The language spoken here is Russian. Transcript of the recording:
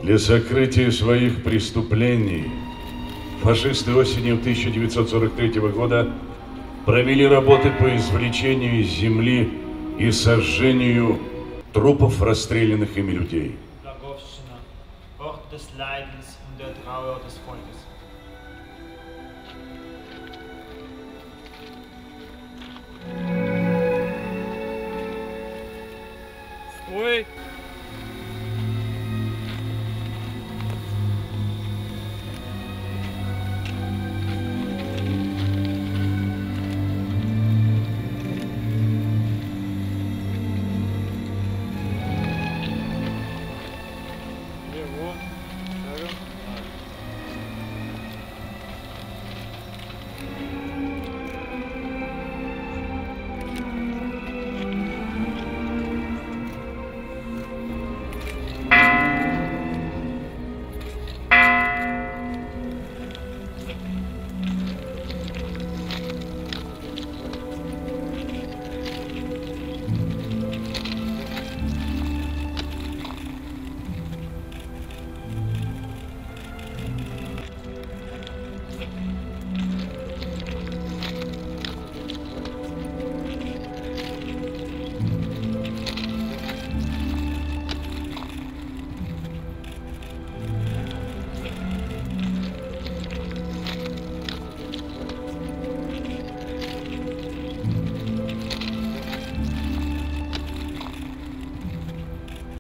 Для сокрытия своих преступлений фашисты осенью 1943 года провели работы по извлечению из земли и сожжению трупов расстрелянных ими людей. Стой! Вот.